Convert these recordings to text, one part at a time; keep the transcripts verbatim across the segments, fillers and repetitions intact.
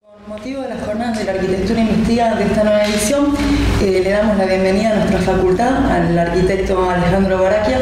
Con motivo de las jornadas de la arquitectura investiga de esta nueva edición, eh, le damos la bienvenida a nuestra facultad al arquitecto Alejandro Baracchia.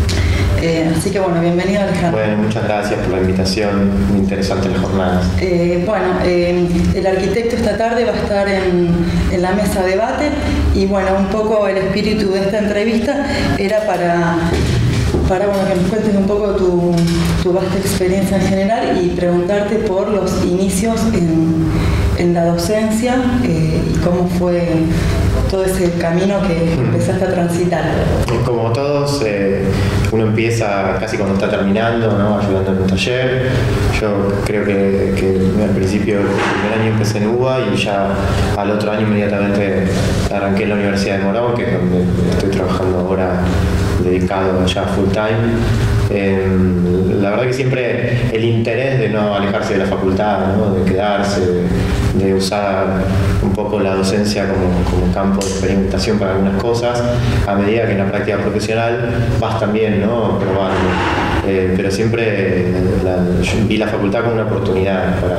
Eh, así que bueno, bienvenido Alejandro. Bueno, muchas gracias por la invitación, muy interesante las jornadas. Eh, bueno, eh, el arquitecto esta tarde va a estar en, en la mesa de debate y bueno, un poco el espíritu de esta entrevista era para, para bueno, que nos cuentes un poco tu, tu vasta experiencia en general y preguntarte por los inicios en, en la docencia eh, y cómo fue todo ese camino que empezaste a transitar. Como todos, eh, uno empieza casi cuando está terminando, ¿no? Ayudando en un taller. Yo creo que, que al principio, el primer año empecé en U B A y ya al otro año inmediatamente arranqué en la Universidad de Morón, que es donde estoy trabajando ahora dedicado ya full time. Eh, la verdad que siempre el interés de no alejarse de la facultad, ¿no? De quedarse, de, de usar un poco la docencia como, como campo de experimentación para algunas cosas, a medida que en la práctica profesional vas también, ¿no? Probando. Eh, pero siempre la, vi la facultad como una oportunidad para,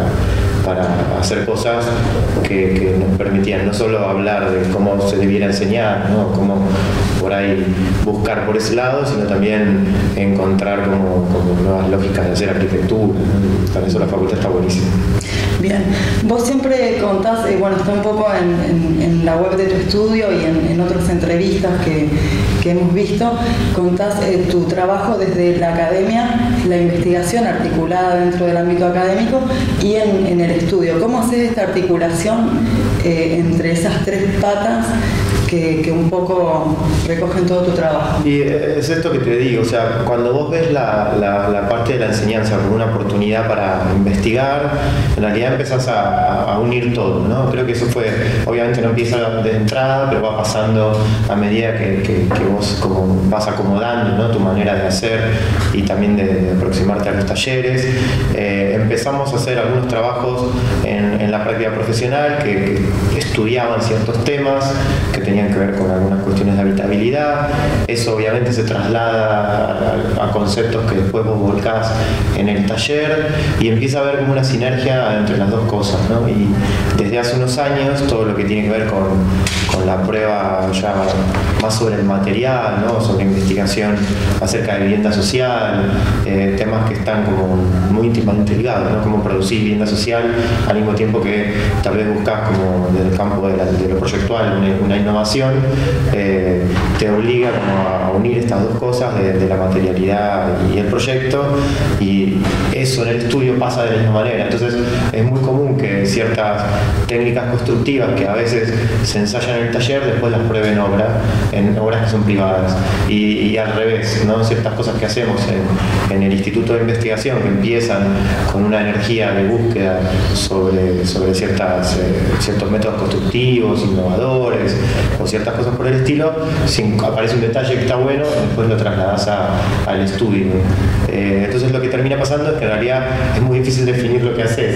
para hacer cosas que, que nos permitían no solo hablar de cómo se debiera enseñar, ¿no? Cómo por ahí buscar por ese lado, sino también encontrar como, como nuevas lógicas de hacer arquitectura, ¿no? Para eso la facultad está buenísima. Bien, vos siempre contás, eh, bueno, está un poco en, en, en la web de tu estudio y en, en otras entrevistas que, que hemos visto, contás eh, tu trabajo desde la academia, la investigación articulada dentro del ámbito académico y en, en el estudio. ¿Cómo haces esta articulación eh, entre esas tres patas que, que un poco recogen todo tu trabajo? Y es esto que te digo, o sea, cuando vos ves la, la, la parte de la enseñanza como una oportunidad para investigar, en realidad empezás a, a unir todo, ¿no? Creo que eso fue, obviamente no empieza de entrada, pero va pasando a medida que, que, que vos como vas acomodando, ¿no? Tu manera de hacer y también de, de aproximarte a los talleres. Eh, empezamos a hacer algunos trabajos en, en la práctica profesional que, que estudiaban ciertos temas que tenían que ver con algunas cuestiones de habitabilidad. Eso obviamente se traslada a, a conceptos que después vos volcás en el taller y empieza a haber como una sinergia entre las dos cosas, ¿no? Y desde hace unos años todo lo que tiene que ver con, con la prueba ya más sobre el material, ¿no? Sobre investigación acerca de vivienda social, eh, temas que están como muy íntimamente ligados, ¿no? Cómo producir vivienda social al mismo tiempo que tal vez buscas como desde el campo de, la, de lo proyectual una, una innovación, eh, te obliga como a unir estas dos cosas de, de la materialidad y el proyecto, y eso en el estudio pasa de la misma manera. Entonces es muy común que ciertas técnicas constructivas que a veces se ensayan en el taller después las prueben en obra, en obras que son privadas, y, y al revés, ¿no? Ciertas cosas que hacemos en, en el Instituto de Investigación que empiezan con una energía de búsqueda sobre, sobre ciertas, eh, ciertos métodos constructivos, innovadores o ciertas cosas por el estilo, si aparece un detalle que está bueno, después lo trasladas a, al estudio. Eh, entonces lo que termina pasando es que en realidad es muy difícil definir lo que haces,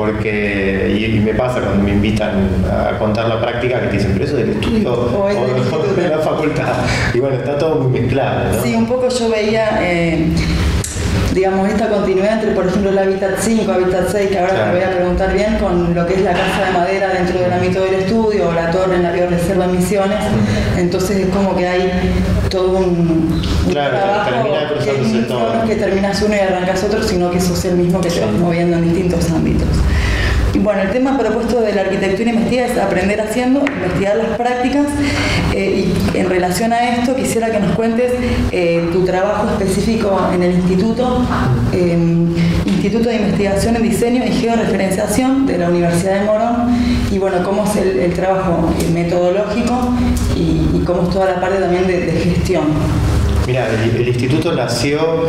porque, y, y me pasa cuando me invitan a contar la práctica que te dicen, pero eso del estudio o, o, o de la facultad, y bueno, está todo muy mezclado, ¿no? Sí, un poco yo veía eh, digamos, esta continuidad entre, por ejemplo, el Hábitat cinco, Hábitat seis, que ahora claro. Te voy a preguntar bien, con lo que es la casa de madera dentro del ámbito del estudio, o la torre en la bioreserva en Misiones. Entonces es como que hay todo un, un claro, trabajo que, es, todo. No es que terminas uno y arrancas otro, sino que sos el mismo que te vas moviendo en distintos ámbitos. Y bueno, el tema propuesto de la arquitectura investiga es aprender haciendo, investigar las prácticas, eh, y en relación a esto quisiera que nos cuentes eh, tu trabajo específico en el Instituto, eh, Instituto de Investigación en Diseño y Georreferenciación de la Universidad de Morón, y bueno, cómo es el, el trabajo metodológico y, y cómo es toda la parte también de, de gestión. Mira, el, el instituto nació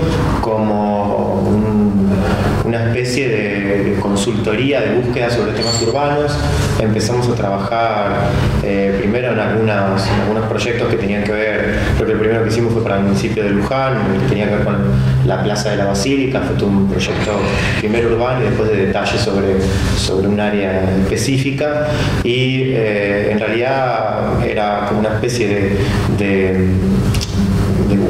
como un, una especie de, de consultoría de búsqueda sobre temas urbanos. Empezamos a trabajar eh, primero en, algunas, en algunos proyectos que tenían que ver, creo que el primero que hicimos fue para el municipio de Luján, que tenía que ver con la Plaza de la Basílica. Fue todo un proyecto primero urbano y después de detalles sobre, sobre un área específica, y eh, en realidad era como una especie de, de De, de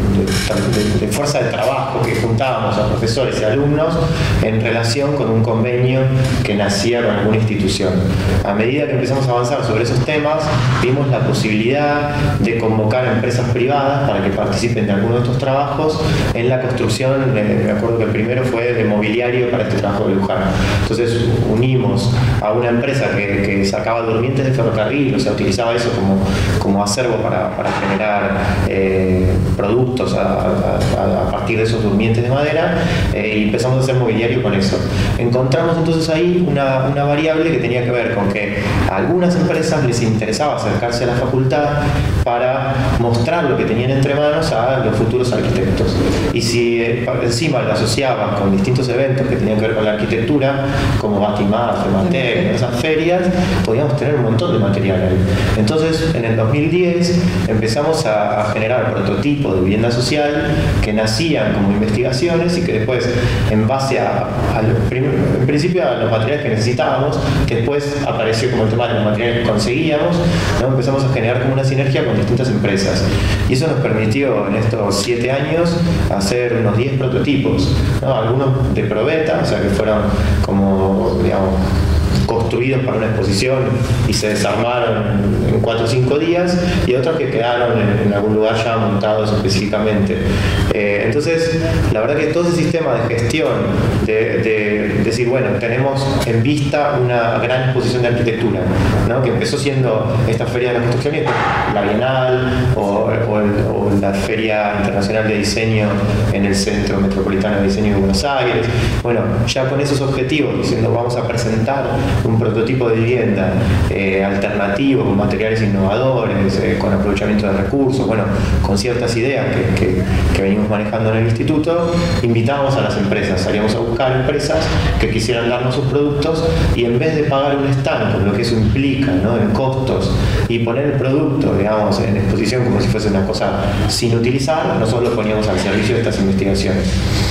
de, de fuerza de trabajo que juntábamos a profesores y alumnos en relación con un convenio que nacía con alguna institución. A medida que empezamos a avanzar sobre esos temas, vimos la posibilidad de convocar a empresas privadas para que participen de alguno de estos trabajos en la construcción. Eh, me acuerdo que el primero fue de mobiliario para este trabajo de Luján. Entonces unimos a una empresa que, que sacaba durmientes de ferrocarril, o sea, utilizaba eso como, como acervo para, para generar eh, productos a, a, a partir de esos durmientes de madera, eh, y empezamos a hacer mobiliario con eso. Encontramos entonces ahí una, una variable que tenía que ver con que a algunas empresas les interesaba acercarse a la facultad para mostrar lo que tenían entre manos a los futuros arquitectos. Y si eh, encima lo asociaban con distintos eventos que tenían que ver con la arquitectura, como Batimar, Fematec, esas ferias, podíamos tener un montón de material ahí. Entonces, en el dos mil diez empezamos a, a generar prototipos de vivienda social que nacían como investigaciones y que después, en base a, a los primer, en principio a los materiales que necesitábamos, que después apareció como el tema de los materiales que conseguíamos, ¿no? Empezamos a generar como una sinergia con distintas empresas. Y eso nos permitió en estos siete años hacer unos diez prototipos, ¿no? Algunos de probeta, o sea que fueron como, digamos, construidos para una exposición y se desarmaron en cuatro o cinco días, y otros que quedaron en, en algún lugar ya montados específicamente. Eh, entonces, la verdad que todo ese sistema de gestión, de, de decir, bueno, tenemos en vista una gran exposición de arquitectura, ¿no? Que empezó siendo esta Feria de la Construcción y después la Bienal o, o, el, o la Feria Internacional de Diseño en el Centro Metropolitano de Diseño de Buenos Aires. Bueno, ya con esos objetivos, diciendo vamos a presentar un prototipo de vivienda eh, alternativo, con materiales innovadores, eh, con aprovechamiento de recursos, bueno, con ciertas ideas que, que, que venimos manejando en el instituto, invitábamos a las empresas, salíamos a buscar empresas que quisieran darnos sus productos, y en vez de pagar un stand, con lo que eso implica, ¿no?, en costos, y poner el producto, digamos, en exposición como si fuese una cosa sin utilizar, nosotros lo poníamos al servicio de estas investigaciones.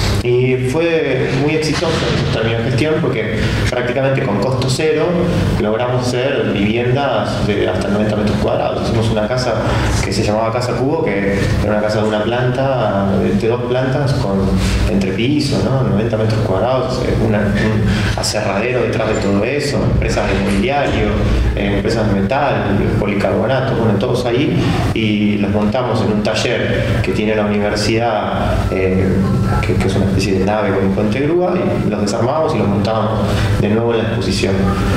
Y fue muy exitoso en esos términos de gestión, porque prácticamente con costo cero logramos hacer viviendas de hasta noventa metros cuadrados. Hicimos una casa que se llamaba Casa Cubo, que era una casa de una planta, de dos plantas, con entrepiso, ¿no?, noventa metros cuadrados, una, un aserradero detrás de todo eso, empresas de mobiliario, eh, empresas de metal, policarbonato, bueno, todos ahí, y los montamos en un taller que tiene la universidad, eh, que, que es una especie de nave con un puente grúa, y los desarmábamos y los montábamos de nuevo en la exposición.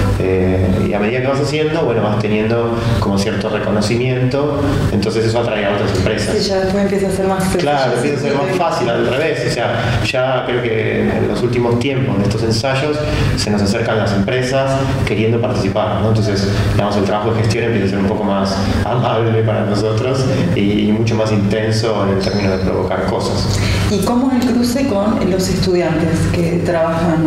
Eh, y a medida que vas haciendo, bueno, vas teniendo como cierto reconocimiento, entonces eso atrae a otras empresas. Sí, ya después empieza a ser más fácil. Claro, empieza a ser más fácil, al revés. O sea, ya creo que en los últimos tiempos de estos ensayos se nos acercan las empresas queriendo participar, ¿no? Entonces, digamos, el trabajo de gestión empieza a ser un poco más amable para nosotros y, y mucho más intenso en el término de provocar cosas. ¿Y cómo es el cruce con los estudiantes que trabajan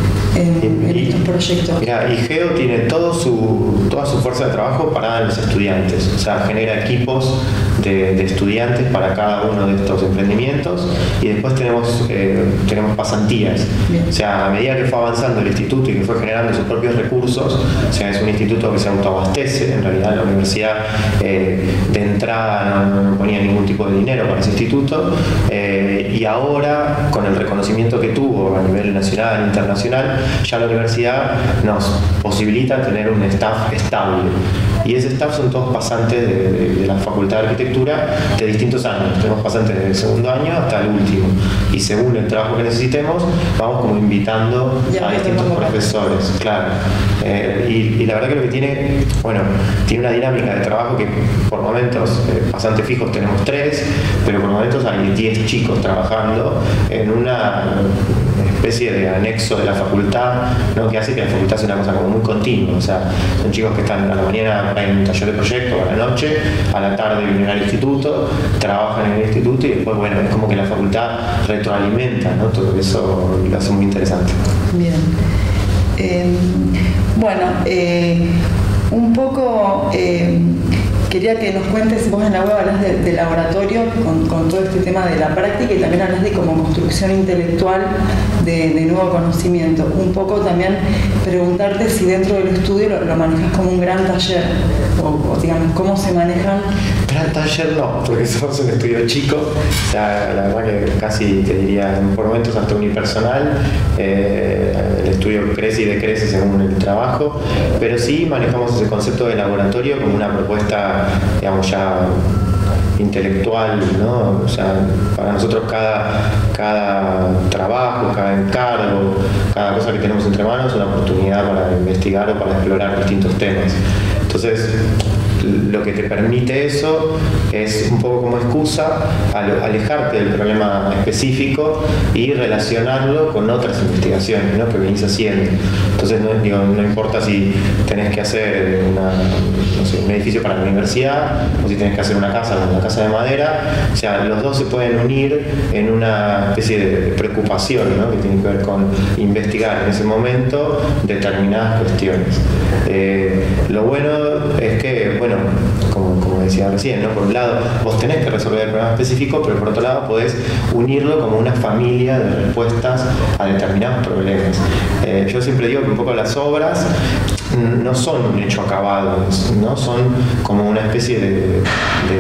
en, en estos proyectos? Mira, IGEO tiene todo su, toda su fuerza de trabajo parada en los estudiantes, o sea, genera equipos de, de estudiantes para cada uno de estos emprendimientos, y después tenemos, eh, tenemos pasantías. Bien. O sea, a medida que fue avanzando el instituto y que fue generando sus propios recursos, o sea, es un instituto que se autoabastece, en realidad la universidad eh, de entrada no, no ponía ningún tipo de dinero para ese instituto, eh, y ahora, con el reconocimiento que tuvo a nivel nacional e internacional, ya la universidad nos posibilita tener un staff estable. Y ese staff son todos pasantes de, de, de la Facultad de Arquitectura de distintos años. Tenemos pasantes desde el segundo año hasta el último. Y según el trabajo que necesitemos, vamos como invitando ya a distintos profesores. Claro. Eh, y, y la verdad que lo que tiene, bueno, tiene una dinámica de trabajo que por momentos, eh, pasantes fijos tenemos tres, pero por momentos hay diez chicos trabajando en una especie de anexo de la facultad, ¿no?, que hace que la facultad sea una cosa como muy continua. O sea, son chicos que están a la mañana en un taller de proyecto, a la noche, a la tarde vienen al instituto, trabajan en el instituto, y después, bueno, es como que la facultad retroalimenta, ¿no?, todo eso, lo hace muy interesante. Bien. Eh, bueno, eh, un poco eh, quería que nos cuentes, vos en la web hablas de, de laboratorio con, con todo este tema de la práctica, y también hablas de como construcción intelectual de, de nuevo conocimiento. Un poco también preguntarte si dentro del estudio lo, lo manejas como un gran taller, o, o digamos, cómo se manejan gran taller no, porque somos un estudio chico, o sea, la verdad que casi te diría por momentos hasta unipersonal, eh, el estudio crece y decrece según el trabajo, pero sí manejamos ese concepto de laboratorio como una propuesta, digamos, ya intelectual, ¿no? O sea, para nosotros cada, cada trabajo, cada encargo, cada cosa que tenemos entre manos es una oportunidad para investigar o para explorar distintos temas. Entonces, lo que te permite eso es un poco como excusa alejarte del problema específico y relacionarlo con otras investigaciones, ¿no?, que venís haciendo. Entonces no, digo, no importa si tenés que hacer una, no sé, un edificio para la universidad o si tenés que hacer una casa, una casa de madera, o sea, los dos se pueden unir en una especie de preocupación, ¿no?, que tiene que ver con investigar en ese momento determinadas cuestiones. Eh, lo bueno es que, bueno, Como, como decía recién, ¿no?, por un lado vos tenés que resolver el problema específico, pero por otro lado podés unirlo como una familia de respuestas a determinados problemas. Eh, yo siempre digo que un poco las obras no son un hecho acabado, ¿no?, son como una especie de, de,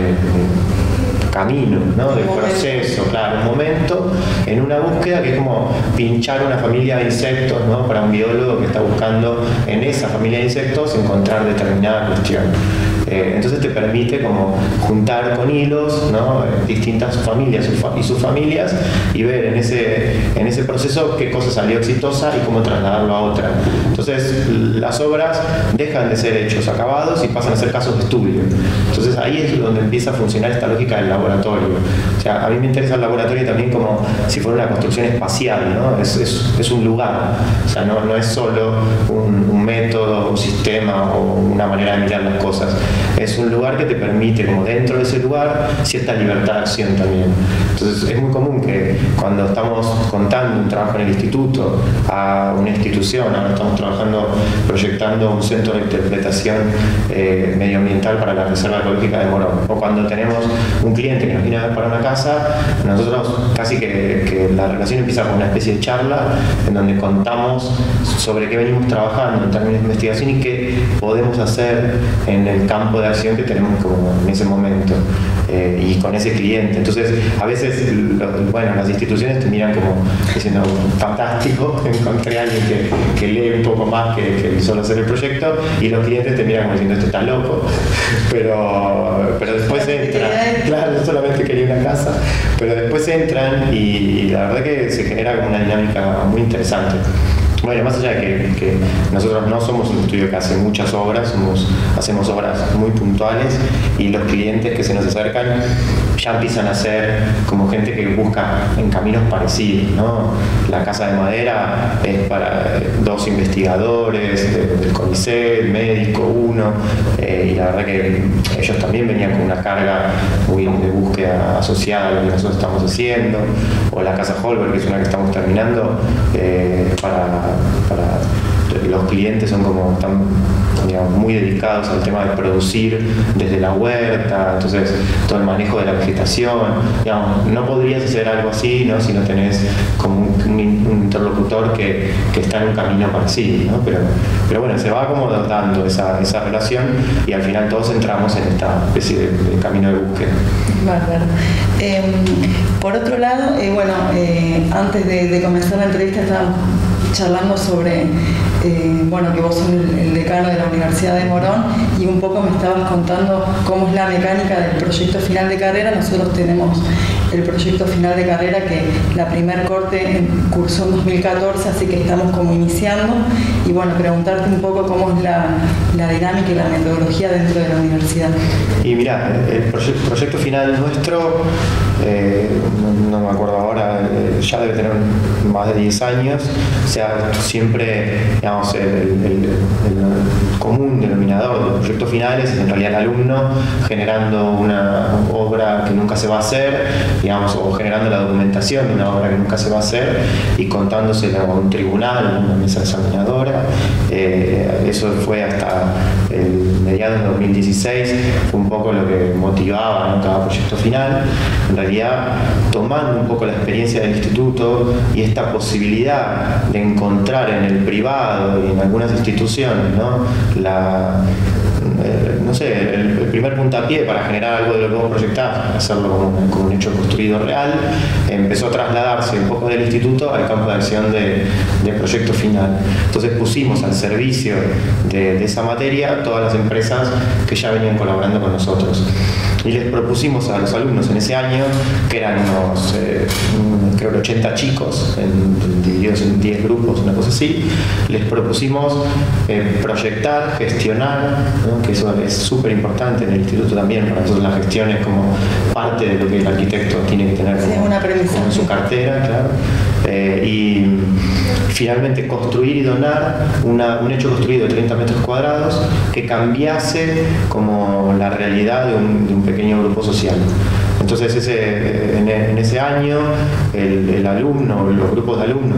de camino, ¿no?, de proceso, claro, un momento en una búsqueda que es como pinchar una familia de insectos, ¿no?, para un biólogo que está buscando en esa familia de insectos encontrar determinada cuestión. Eh, entonces te permite como juntar con hilos, ¿no?, distintas familias y sus familias y ver en ese, en ese proceso qué cosa salió exitosa y cómo trasladarlo a otra. Entonces las obras dejan de ser hechos acabados y pasan a ser casos de estudio. Entonces ahí es donde empieza a funcionar esta lógica del laboratorio. O sea, a mí me interesa el laboratorio también como si fuera una construcción espacial, ¿no? Es, es, es un lugar, o sea, no, no es solo un, un método, un sistema o una manera de mirar las cosas. Es un lugar que te permite, como dentro de ese lugar, cierta libertad de acción también. Entonces es muy común que cuando estamos contando un trabajo en el instituto a una institución, ahora estamos trabajando, proyectando un centro de interpretación eh, medioambiental para la Reserva Ecológica de Morón, o cuando tenemos un cliente que nos viene a ver para una casa, nosotros casi que, que la relación empieza con una especie de charla en donde contamos sobre qué venimos trabajando en términos de investigación y qué podemos hacer en el campo de acción que tenemos como en ese momento eh, y con ese cliente. Entonces a veces lo, bueno, las instituciones te miran como diciendo fantástico, encontré a alguien que, que lee un poco más que, que solo hacer el proyecto, y los clientes te miran como diciendo este está loco, pero, pero después entran, claro, yo solamente quería una casa, pero después entran y, y la verdad que se genera como una dinámica muy interesante. Bueno, más allá de que, que nosotros no somos un estudio que hace muchas obras, somos, hacemos obras muy puntuales, y los clientes que se nos acercan ya empiezan a ser como gente que busca en caminos parecidos, ¿no? La casa de madera es para dos investigadores de, del CONICET, médico, uno, eh, y la verdad que ellos también venían con una carga muy de búsqueda asociada a lo que nosotros estamos haciendo, o la casa Holberg, que es una que estamos terminando, eh, para para los clientes son como están, digamos, muy dedicados al tema de producir desde la huerta, entonces todo el manejo de la vegetación, digamos, no podrías hacer algo así, ¿no?, si no tenés como un, un, un interlocutor que, que está en un camino parecido, ¿no? Pero, pero bueno, se va como dando esa, esa relación y al final todos entramos en esta especie de, de camino de búsqueda. Bárbaro. Eh, por otro lado, eh, bueno, eh, antes de, de comenzar la entrevista estábamos charlando sobre, eh, bueno, que vos sos el, el decano de la Universidad de Morón, y un poco me estabas contando cómo es la mecánica del proyecto final de carrera. Nosotros tenemos el proyecto final de carrera que la primer corte cursó en dos mil catorce, así que estamos como iniciando, y bueno, preguntarte un poco cómo es la, la dinámica y la metodología dentro de la universidad. Y mira, el proyecto, proyecto final nuestro, eh, no, no me acuerdo ahora, eh, ya debe tener más de diez años, o sea, siempre, digamos, el, el, el, el común denominador del proyecto final es en realidad el alumno generando una obra que nunca se va a hacer, digamos, o generando la documentación de una obra que nunca se va a hacer y contándosela a un tribunal, a una mesa examinadora. Eh, eso fue hasta el mediados de dos mil dieciséis, fue un poco lo que motivaba, ¿no?, cada proyecto final. En realidad, tomando un poco la experiencia del instituto y esta posibilidad de encontrar en el privado y en algunas instituciones, ¿no?, la, eh, no sé, el, el primer puntapié para generar algo de lo que vos proyectás, hacerlo como un, como un hecho construido real, empezó a trasladarse un poco del instituto al campo de acción de, de proyecto final. Entonces pusimos al servicio de, de esa materia todas las empresas que ya venían colaborando con nosotros. Y les propusimos a los alumnos en ese año, que eran unos, eh, creo que ochenta chicos, en, divididos en diez grupos, una cosa así, les propusimos eh, proyectar, gestionar, ¿no? Que eso es súper importante en el instituto también, para nosotros la gestión es como parte de lo que el arquitecto tiene que tener como, sí, una como en su cartera, claro. Eh, y finalmente construir y donar una, un hecho construido de treinta metros cuadrados que cambiase como la realidad de un, de un pequeño grupo social. Entonces ese, en, en ese año el, el alumno, los grupos de alumnos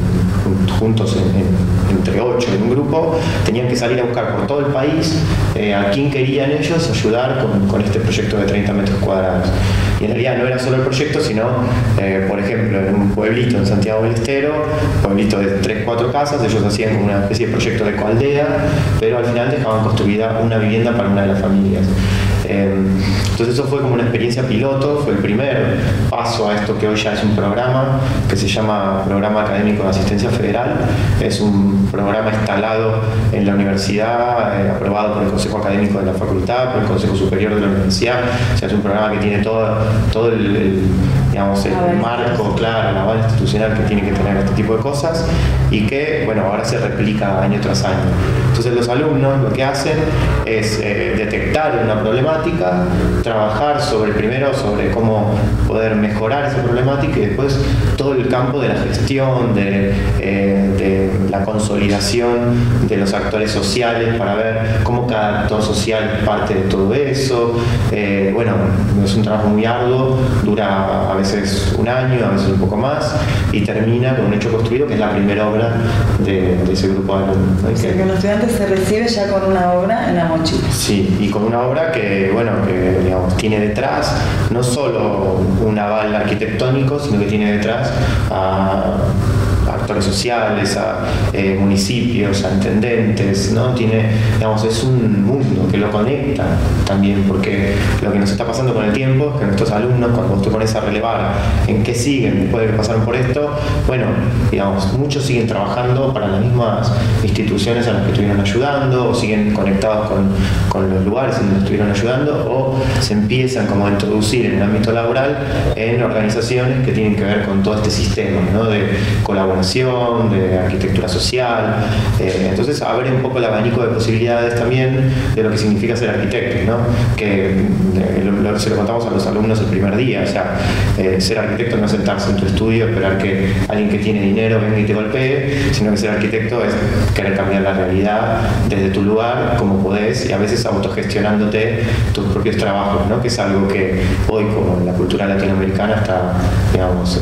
juntos en, en, entre ocho en un grupo, tenían que salir a buscar por todo el país eh, a quién querían ellos ayudar con, con este proyecto de treinta metros cuadrados. Y en realidad no era solo el proyecto, sino, eh, por ejemplo, en un pueblito en Santiago del Estero, pueblito de tres, cuatro casas, ellos hacían como una especie de proyecto de coaldea, pero al final dejaban construida una vivienda para una de las familias. Eh, entonces eso fue como una experiencia piloto, fue el primer paso a esto que hoy ya es un programa que se llama Programa Académico de Asistencia Federal. Es un programa instalado en la universidad, eh, aprobado por el Consejo Académico de la Facultad, por el Consejo Superior de la Universidad. O sea, es un programa que tiene todo, todo el, el, digamos, el marco, claro, la base institucional que tiene que tener este tipo de cosas y que, bueno, ahora se replica año tras año. Entonces los alumnos lo que hacen es eh, detectar una problemática, trabajar sobre, primero sobre cómo poder mejorar esa problemática y después todo el campo de la gestión, de, eh, de la consolidación de los actores sociales para ver cómo cada actor social parte de todo eso. Eh, bueno, es un trabajo muy arduo, dura a veces un año, a veces un poco más y termina con un hecho construido que es la primera obra de, de ese grupo de alumnos, ¿no? O sea, que un estudiante se recibe ya con una obra en la mochila. Sí, y con una obra que, bueno, que digamos, tiene detrás no solo un aval arquitectónico, sino que tiene detrás a actores sociales, a eh, municipios, a intendentes, ¿no? Tiene, digamos, es un mundo que lo conecta también, porque lo que nos está pasando con el tiempo es que nuestros alumnos, cuando vos te pones a relevar en qué siguen después de que pasaron por esto, bueno, digamos, muchos siguen trabajando para las mismas instituciones a las que estuvieron ayudando, o siguen conectados con, con los lugares en donde estuvieron ayudando, o se empiezan como a introducir en el ámbito laboral en organizaciones que tienen que ver con todo este sistema, ¿no? De colaboración, de arquitectura social. Eh, entonces abre un poco el abanico de posibilidades también de lo que significa ser arquitecto, ¿no? Que eh, lo, lo, se lo contamos a los alumnos el primer día. O sea, eh, ser arquitecto no es sentarse en tu estudio, esperar que alguien que tiene dinero venga y te golpee, sino que ser arquitecto es querer cambiar la realidad desde tu lugar, como podés, y a veces autogestionándote tus propios trabajos, ¿no? Que es algo que hoy, como en la cultura latinoamericana, está, digamos,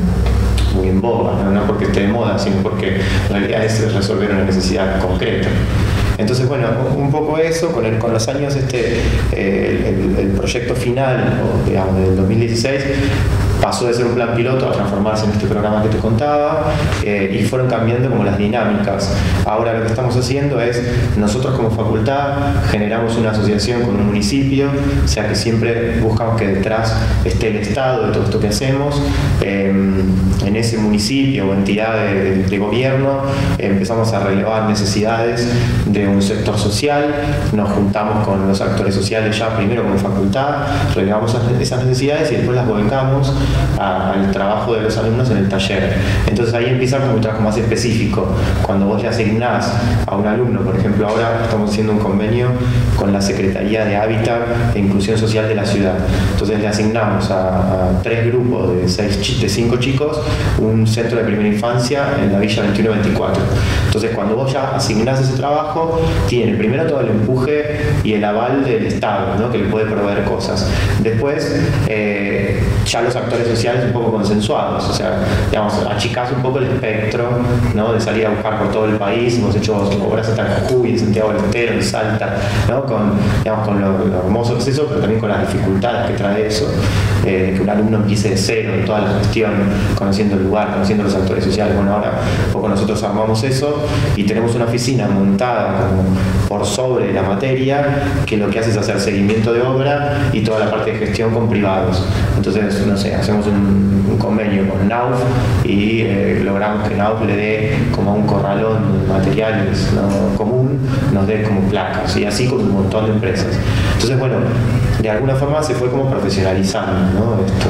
eh, muy en boga, ¿no? No porque esté de moda, sino porque en realidad es resolver una necesidad concreta. Entonces, bueno, un poco eso, con, el, con los años, este, eh, el, el proyecto final, o, digamos, del dos mil dieciséis, pasó de ser un plan piloto a transformarse en este programa que te contaba, eh, y fueron cambiando como las dinámicas. Ahora lo que estamos haciendo es, nosotros como facultad generamos una asociación con un municipio, o sea que siempre buscamos que detrás esté el Estado de todo esto que hacemos. Eh, en ese municipio o entidad de, de, de gobierno eh, empezamos a relevar necesidades de un sector social, nos juntamos con los actores sociales ya primero como facultad, relevamos esas necesidades y después las volcamos al trabajo de los alumnos en el taller. Entonces ahí empieza como un trabajo más específico. Cuando vos le asignás a un alumno, por ejemplo, ahora estamos haciendo un convenio con la Secretaría de Hábitat e Inclusión Social de la ciudad. Entonces le asignamos a, a tres grupos de, seis, de cinco chicos un centro de primera infancia en la Villa veintiuno veinticuatro. Entonces cuando vos ya asignás ese trabajo, tiene primero todo el empuje y el aval del Estado, ¿no? Que le puede proveer cosas. Después, eh, ya los actores actores sociales un poco consensuados, o sea, digamos, achicás un poco el espectro, ¿no? De salir a buscar por todo el país. Hemos hecho obras hasta en Jujuy, en Santiago del Estero, en Salta, ¿no? Con, digamos, con lo, lo hermoso que es eso, pero también con las dificultades que trae eso, eh, de que un alumno empiece de cero en toda la gestión, conociendo el lugar, conociendo los actores sociales. Bueno, ahora un poco nosotros armamos eso y tenemos una oficina montada como por sobre la materia, que lo que hace es hacer seguimiento de obra y toda la parte de gestión con privados. Entonces, no sé, hacemos un, un convenio con Nauf y eh, logramos que Nauf le dé como un corralón de materiales, ¿no? común, nos dé como placas, y así con un montón de empresas. Entonces, bueno, de alguna forma se fue como profesionalizando, ¿no? Esto.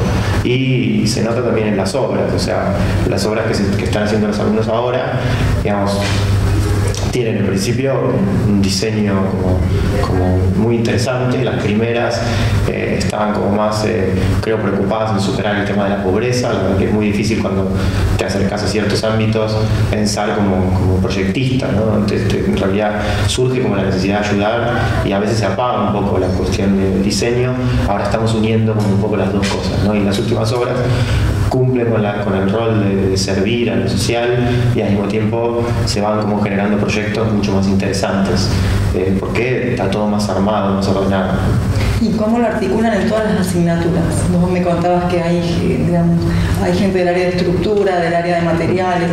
Y se nota también en las obras, o sea, las obras que, se, que están haciendo los alumnos ahora, digamos, tienen en principio un diseño como, como muy interesante. Las primeras eh, estaban como más, eh, creo, preocupadas en superar el tema de la pobreza. La verdad que es muy difícil cuando te acercas a ciertos ámbitos pensar como, como proyectista, ¿no? Te, te, en realidad surge como la necesidad de ayudar y a veces se apaga un poco la cuestión del diseño. Ahora estamos uniendo como un poco las dos cosas, ¿no? Y las últimas obras cumplen con, la, con el rol de, de servir a lo social y al mismo tiempo se van como generando proyectos mucho más interesantes, eh, porque está todo más armado, más ordenado. ¿Y cómo lo articulan en todas las asignaturas? Vos me contabas que hay, digamos, hay gente del área de estructura, del área de materiales.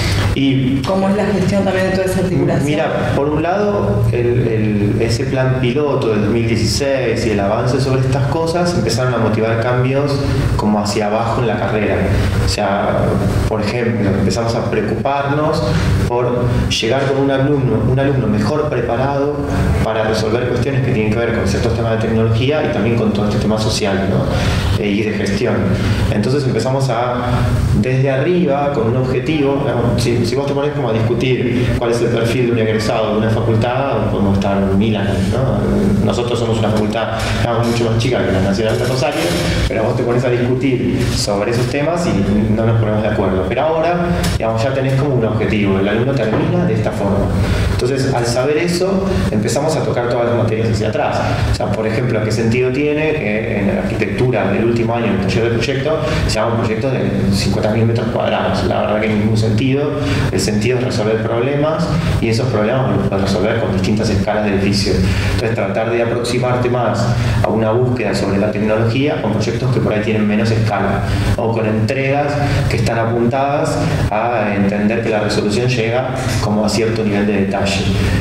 Y ¿cómo es la gestión también de toda esa articulación? Mira, por un lado, el, el, ese plan piloto del dos mil dieciséis y el avance sobre estas cosas empezaron a motivar cambios como hacia abajo en la carrera. O sea, por ejemplo, empezamos a preocuparnos por llegar con un alumno, un alumno mejor preparado para resolver cuestiones que tienen que ver con ciertos temas de tecnología y también con todo este tema social, ¿no? y de gestión. Entonces empezamos a, desde arriba, con un objetivo, ¿no? si, si vos te pones como a discutir cuál es el perfil de un egresado de una facultad, podemos estar mil años, ¿no? Nosotros somos una facultad mucho más chica que la Nacional de Rosario, pero vos te pones a discutir sobre esos temas y no nos ponemos de acuerdo. Pero ahora, digamos, ya tenés como un objetivo, el alumno termina de esta forma. Entonces, al saber eso, empezamos a tocar todas las materias hacia atrás. O sea, por ejemplo, ¿qué sentido tiene que en la arquitectura del último año, en el taller de proyecto, se llama un proyecto de cincuenta mil metros cuadrados? La verdad que en ningún sentido. El sentido es resolver problemas y esos problemas los puedes resolver con distintas escalas de edificio. Entonces, tratar de aproximarte más a una búsqueda sobre la tecnología con proyectos que por ahí tienen menos escala o con entregas que están apuntadas a entender que la resolución llega como a cierto nivel de detalle.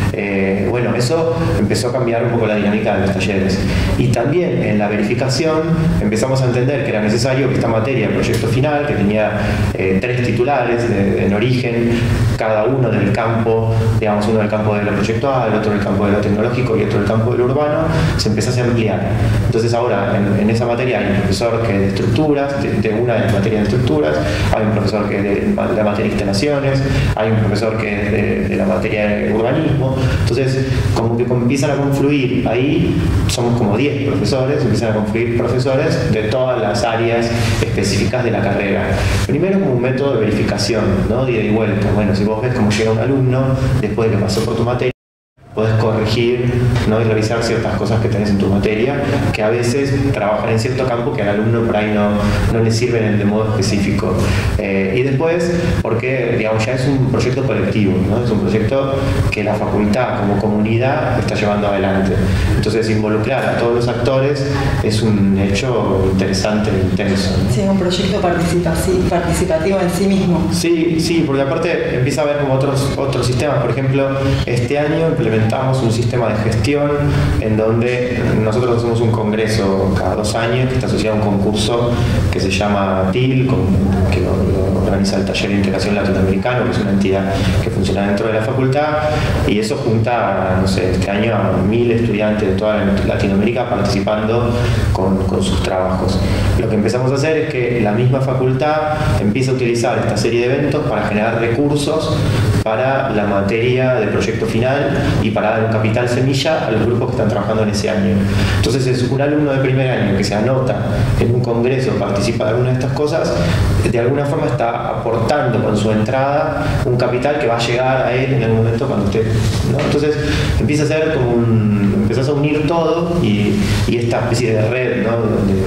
Eh, bueno, eso empezó a cambiar un poco la dinámica de los talleres. Y también en la verificación empezamos a entender que era necesario que esta materia, el proyecto final, que tenía eh, tres titulares de, de, en origen, cada uno del campo, digamos, uno del campo de lo proyectual, otro del campo de lo tecnológico y otro del campo de lo urbano, se empezase a ampliar. Entonces ahora en, en esa materia hay un profesor que es de estructuras, de, de una de las materias de estructuras, hay un profesor que es de la materia de instalaciones, hay un profesor que es de, de la materia de urbanismo. Entonces, como que empiezan a confluir ahí, somos como diez profesores, empiezan a confluir profesores de todas las áreas específicas de la carrera. Primero como un método de verificación, ¿no? De ida y vuelta. Bueno, si vos ves cómo llega un alumno después de que pasó por tu materia, podés corregir, ¿no? y revisar ciertas cosas que tenés en tu materia, que a veces trabajan en cierto campo que al alumno por ahí no, no le sirven de modo específico. Eh, y después, porque digamos, ya es un proyecto colectivo, ¿no? Es un proyecto que la facultad como comunidad está llevando adelante. Entonces, involucrar a todos los actores es un hecho interesante e intenso, ¿no? Sí, es un proyecto participativo en sí mismo. Sí, sí, porque aparte empieza a haber como otros, otros sistemas. Por ejemplo, este año implementamos un sistema de gestión en donde nosotros hacemos un congreso cada dos años que está asociado a un concurso que se llama T I L, que lo, lo organiza el Taller de Integración Latinoamericano, que es una entidad que funciona dentro de la facultad, y eso junta, no sé, este año a mil estudiantes de toda Latinoamérica participando con, con sus trabajos. Lo que empezamos a hacer es que la misma facultad empieza a utilizar esta serie de eventos para generar recursos para la materia de proyecto final y para dar un capital semilla a los grupos que están trabajando en ese año. Entonces es un alumno de primer año que se anota en un congreso, participa de alguna de estas cosas, de alguna forma está aportando con su entrada un capital que va a llegar a él en el momento cuando esté, ¿no? Entonces empieza a ser como un, empezás a unir todo y, y esta especie de red, ¿no? de,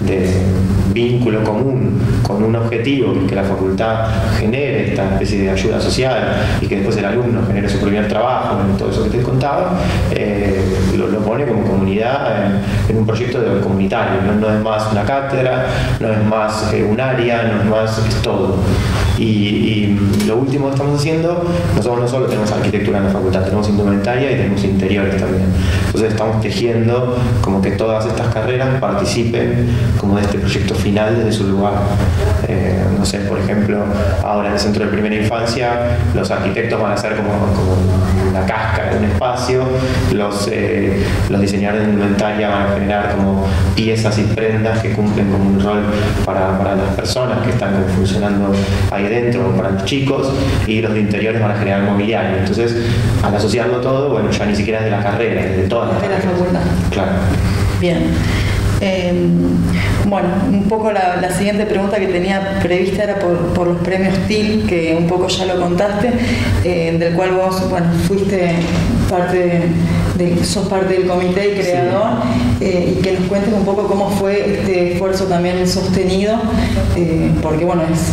de vínculo común con un objetivo, que es que la facultad genere esta especie de ayuda social y que después el alumno genere su primer trabajo, en todo eso que te contaba, eh, lo, lo pone como comunidad en, en un proyecto de comunitario. No, no es más una cátedra, no es más eh, un área, no es más, es todo. Y, y lo último que estamos haciendo, nosotros no solo tenemos arquitectura en la facultad, tenemos indumentaria y tenemos interiores también. Entonces estamos tejiendo como que todas estas carreras participen como de este proyecto final desde su lugar. Eh, no sé, por ejemplo, ahora en el centro de primera infancia los arquitectos van a ser como, como la cáscara de un espacio, los, eh, los diseñadores de indumentaria van a generar como piezas y prendas que cumplen como un rol para, para las personas que están como funcionando ahí dentro, para los chicos, y los de interiores van a generar mobiliario. Entonces, al asociarlo todo, bueno, ya ni siquiera es de la carrera, es de todas las carreras. De la facultad. Claro. Bien. Eh, bueno, un poco la, la siguiente pregunta que tenía prevista era por, por los premios T I L, que un poco ya lo contaste, eh, del cual vos, bueno, fuiste parte de, sos parte del comité y creador, sí. eh, y que nos cuentes un poco cómo fue este esfuerzo también sostenido, eh, porque bueno, es...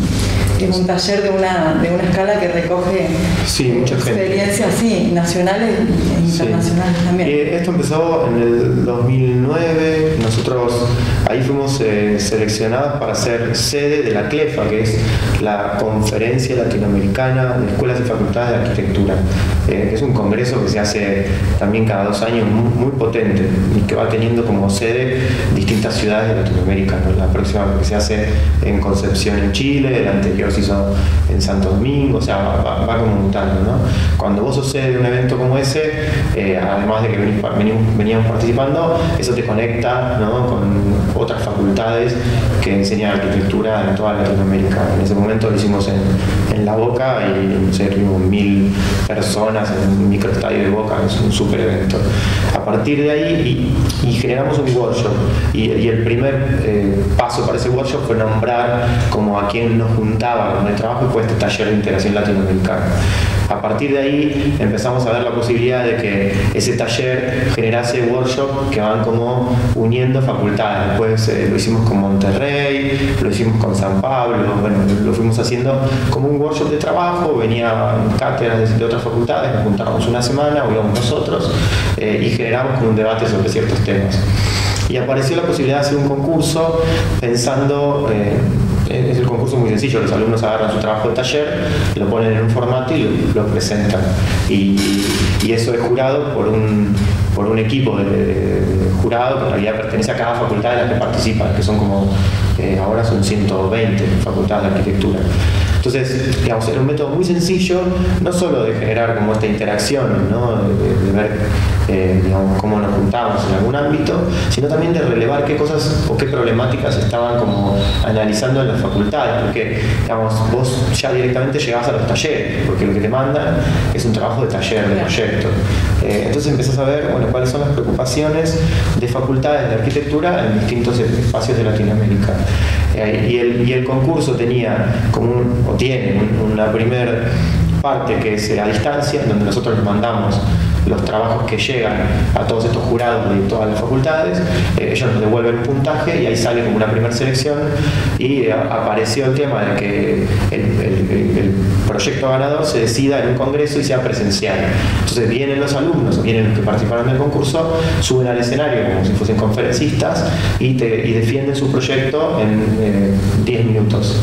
es un taller de una, de una escala que recoge sí, mucha experiencias sí, nacionales e internacionales sí. también. Eh, esto empezó en el dos mil nueve, nosotros ahí fuimos eh, seleccionados para ser sede de la CLEFA, que es la Conferencia Latinoamericana de Escuelas y Facultades de Arquitectura. Eh, es un congreso que se hace también cada dos años muy, muy potente y que va teniendo como sede distintas ciudades de Latinoamérica, ¿no? La próxima que se hace en Concepción, en Chile, el anterior se hizo en Santo Domingo, o sea, va, va como mutando, ¿no? Cuando vos sos sede de un evento como ese, eh, además de que venís, venimos, veníamos participando, eso te conecta, ¿no?, con otras facultades que enseñan arquitectura en toda Latinoamérica. En ese momento lo hicimos en, en La Boca y no sé, tuvimos mil personas en un microestadio de Boca, es un super evento. A partir de ahí y, y generamos un workshop y, y el primer eh, paso para ese workshop fue nombrar como a quien nos juntaba con el trabajo y fue este taller de integración latinoamericana. A partir de ahí empezamos a ver la posibilidad de que ese taller generase workshop que van como uniendo facultades. Después eh, lo hicimos con Monterrey, lo hicimos con San Pablo, bueno, lo fuimos haciendo como un workshop de trabajo, venían cátedras de otras facultades, nos juntábamos una semana, o íbamos nosotros eh, y generamos como un debate sobre ciertos temas. Y apareció la posibilidad de hacer un concurso pensando, eh, es el concurso muy sencillo, los alumnos agarran su trabajo de taller, lo ponen en un formato y lo, lo presentan. Y, y eso es jurado por un, por un equipo de, de, de jurado que en realidad pertenece a cada facultad de las que participan, que son como, eh, ahora son ciento veinte facultades de arquitectura. Entonces, digamos, era un método muy sencillo, no solo de generar como esta interacción, ¿no?, de, de ver eh, digamos, cómo nos juntábamos en algún ámbito, sino también de relevar qué cosas o qué problemáticas estaban como analizando en las facultades, porque digamos, vos ya directamente llegás a los talleres, porque lo que te mandan es un trabajo de taller, de proyecto. Eh, entonces empezás a ver, bueno, cuáles son las preocupaciones de facultades de arquitectura en distintos espacios de Latinoamérica. Eh, y, el, y el concurso tenía como un, o tiene un, una primera parte que es a distancia, donde nosotros les mandamos los trabajos que llegan a todos estos jurados de todas las facultades, eh, ellos nos devuelven un puntaje y ahí sale como una primera selección y eh, apareció el tema de que el, el, el proyecto ganador se decida en un congreso y sea presencial. Entonces vienen los alumnos, vienen los que participaron del concurso, suben al escenario como si fuesen conferencistas y, te, y defienden su proyecto en diez eh, minutos.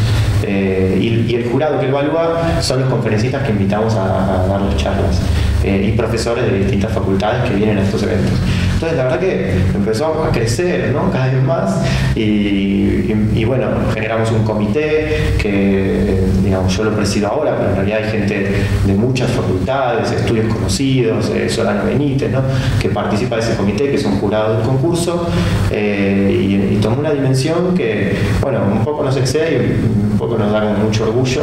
Eh, y, y el jurado que evalúa son los conferencistas que invitamos a, a dar las charlas. Eh, y profesores de distintas facultades que vienen a estos eventos. Entonces la verdad que empezó a crecer, ¿no?, cada vez más y, y, y bueno, generamos un comité que, digamos, yo lo presido ahora, pero en realidad hay gente de muchas facultades, estudios conocidos, eh, Solano Benítez, ¿no?, que participa de ese comité, que son jurados del concurso, eh, y, y tomó una dimensión que, bueno, un poco nos excede y un poco nos da mucho orgullo,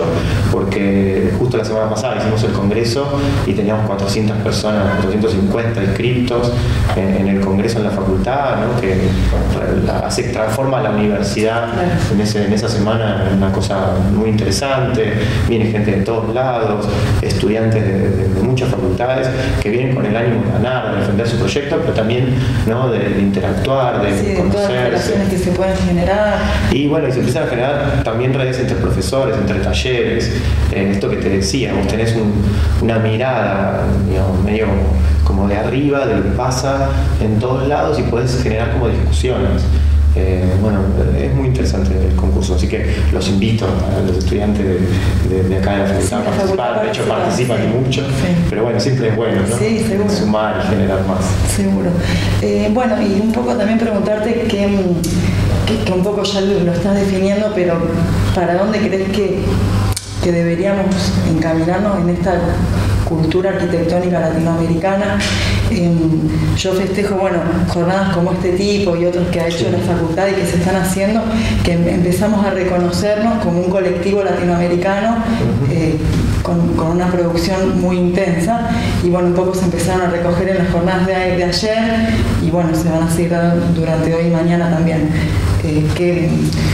porque justo la semana pasada hicimos el congreso y teníamos cuatrocientas personas, cuatrocientos cincuenta inscriptos en, en el congreso en la facultad, ¿no? Que hace, transforma la universidad en, ese, en esa semana en una cosa muy interesante. Viene gente de todos lados, estudiantes de, de, de muchas facultades que vienen con el ánimo de ganar, de defender su proyecto, pero también, ¿no? de, de interactuar, de sí, conocerse. Todas las relaciones que se pueden generar. Y bueno, y se empiezan a generar también redes entre profesores, entre talleres. Eh, esto que te decía, vos tenés un, una mirada, digamos, medio como de arriba, de lo que pasa en todos lados y podés generar como discusiones. Eh, bueno, es muy interesante el concurso, así que los invito a los estudiantes de, de, de acá de la facultad sí, a participar. De hecho, participan sí. mucho, sí. pero bueno, siempre es bueno, ¿no? Sí, seguro. Sumar y generar más. Seguro. Eh, bueno, y un poco también preguntarte que, que, que un poco ya lo estás definiendo, pero ¿para dónde crees que, que deberíamos encaminarnos en esta cultura arquitectónica latinoamericana? Eh, yo festejo, bueno, jornadas como este tipo y otros que ha hecho sí. la facultad y que se están haciendo, que empezamos a reconocernos como un colectivo latinoamericano uh-huh. eh, con, con una producción muy intensa, y bueno, un poco se empezaron a recoger en las jornadas de, de ayer, y bueno, se van a seguir durante hoy y mañana también. Eh, que,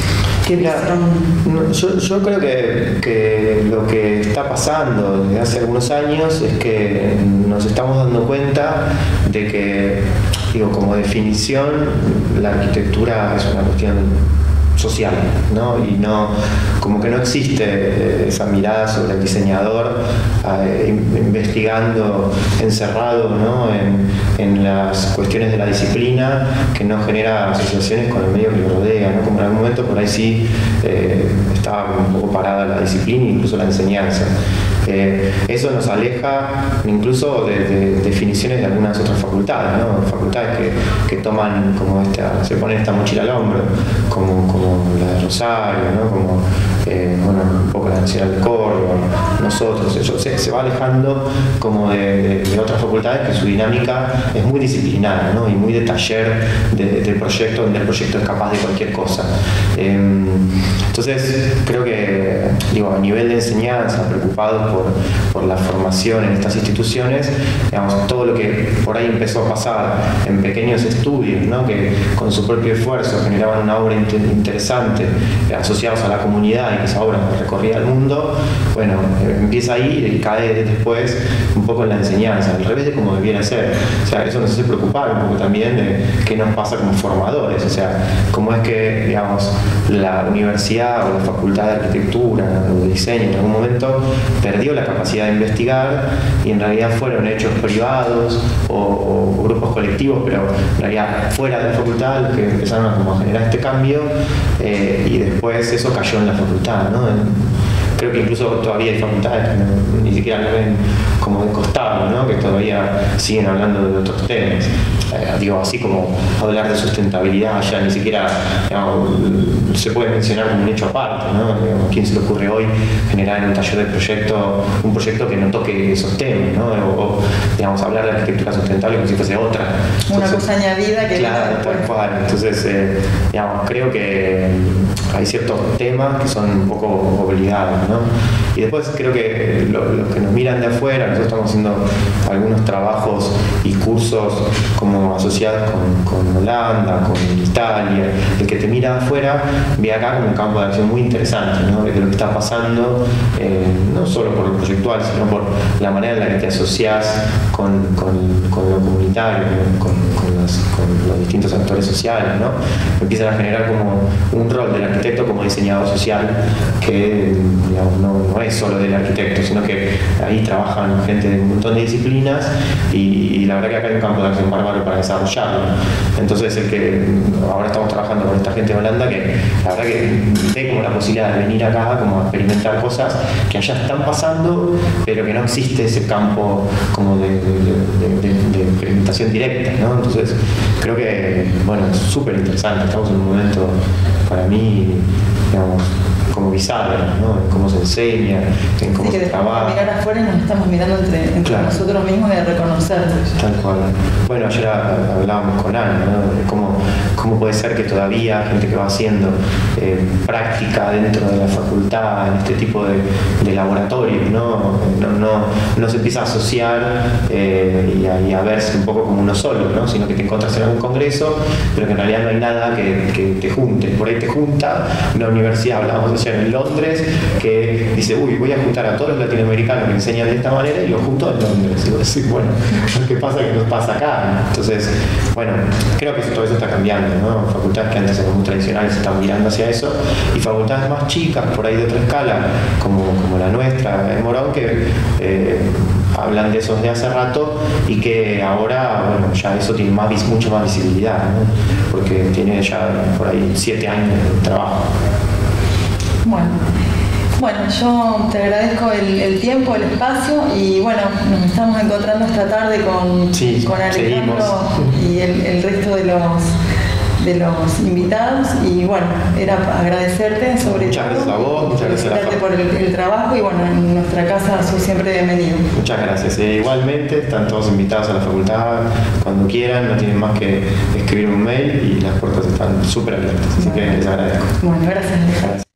Mira, no, yo, yo creo que, que lo que está pasando desde hace algunos años es que nos estamos dando cuenta de que, digo, como definición, la arquitectura es una cuestión social, ¿no? Y no, como que no existe esa mirada sobre el diseñador eh, investigando, encerrado, ¿no? en, en las cuestiones de la disciplina, que no genera asociaciones con el medio que lo rodea, ¿no? Como en algún momento por ahí sí eh, estaba un poco parada la disciplina e incluso la enseñanza. Eh, eso nos aleja incluso de, de definiciones de algunas otras facultades, ¿no? Facultades que, que toman como esta, se ponen esta mochila al hombro, como, como la de Rosario, ¿no? Como eh, bueno, un poco la Nacional de Córdoba, nosotros, eso se, se va alejando como de, de, de otras facultades que su dinámica es muy disciplinaria, ¿no? Y muy de taller, de, de proyecto, donde el proyecto es capaz de cualquier cosa. Eh, entonces creo que, digo, a nivel de enseñanza, preocupados por, por la formación en estas instituciones, digamos, todo lo que por ahí empezó a pasar en pequeños estudios, ¿no? Que con su propio esfuerzo generaban una obra inter interesante, eh, asociados a la comunidad, y que esa obra recorría el mundo, bueno, eh, empieza ahí y cae después un poco en la enseñanza, al revés de como debiera ser. O sea, eso nos hace preocupar un poco también de qué nos pasa como formadores, o sea, cómo es que, digamos, la universidad o la facultad de arquitectura o de diseño en algún momento perdió la capacidad de investigar, y en realidad fueron hechos privados o, o grupos colectivos, pero en realidad fuera de la facultad, los que empezaron a, como a generar este cambio, eh, y después eso cayó en la facultad, ¿no? En, creo que incluso todavía hay facultades que no, ni siquiera lo ven como de costado, ¿no? Que todavía siguen hablando de otros temas. Eh, digo, así como hablar de sustentabilidad ya ni siquiera, digamos, se puede mencionar como un hecho aparte, ¿no? Digamos, ¿quién se le ocurre hoy generar en un taller de proyecto un proyecto que no toque esos temas, ¿no? O, o digamos, hablar de arquitectura sustentable como si fuese otra. Entonces, una cosa añadida que... Claro, tal cual. Entonces, eh, digamos, creo que hay ciertos temas que son un poco obligados, ¿no? Y después creo que los lo que nos miran de afuera, nosotros estamos haciendo algunos trabajos y cursos como asociados con, con Holanda, con Italia. El que te mira de afuera ve acá como un campo de acción muy interesante, ¿no? De lo que está pasando, eh, no solo por lo proyectual, sino por la manera en la que te asocias con, con, con lo comunitario, con, con, las, con los distintos actores sociales, ¿no? Empiezan a generar como un rol del arquitecto como diseñador social que, digamos, no, no es solo del arquitecto, sino que ahí trabajan gente de un montón de disciplinas, y, y la verdad que acá hay un campo de acción bárbaro para desarrollarlo. Entonces, el que ahora estamos trabajando con esta gente de Holanda, que la verdad que ve como la posibilidad de venir acá como a experimentar cosas que allá están pasando, pero que no existe ese campo como de, de, de, de, de experimentación directa, ¿no? Entonces, creo que, bueno, es súper interesante. Estamos en un momento, para mí, digamos, como bizarro, ¿no? En cómo se enseña, en cómo sí, se trabaja. Mirar afuera y nos estamos mirando entre, entre claro. nosotros mismos y de reconocernos. Tal cual. Bueno, ayer hablábamos con Ana, ¿no? De cómo, cómo puede ser que todavía gente que va haciendo eh, práctica dentro de la facultad en este tipo de, de laboratorios, ¿no? No, no, no se empieza a asociar eh, y, a, y a verse un poco como uno solo, ¿no? Sino que te encuentras en algún congreso, pero que en realidad no hay nada que, que te junte. Por ahí te junta una universidad, hablábamos ayer en Londres, que dice, uy, voy a juntar a todos los latinoamericanos que enseñan de esta manera y los junto en Londres. Y vos decís, bueno, ¿qué pasa que nos pasa acá? Entonces, bueno, creo que todo eso está cambiando, ¿no? Facultades que antes eran muy tradicionales están mirando hacia eso, y facultades más chicas, por ahí de otra escala, como, como la nuestra en Morón, que eh, hablan de eso desde hace rato y que ahora, bueno, ya eso tiene más, mucho más visibilidad, ¿no? Porque tiene ya por ahí siete años de trabajo. Bueno. Bueno, yo te agradezco el, el tiempo, el espacio y bueno, nos estamos encontrando esta tarde con, sí, con Alejandro y el, el resto de los, de los invitados y bueno, era agradecerte sobre muchas todo. Muchas gracias a vos, muchas gracias a la por el, el trabajo y bueno, en nuestra casa soy siempre bienvenido. Muchas gracias. Eh, igualmente, están todos invitados a la facultad cuando quieran, no tienen más que escribir un mail y las puertas están súper abiertas, así bueno. que les agradezco. Bueno, gracias. Gracias.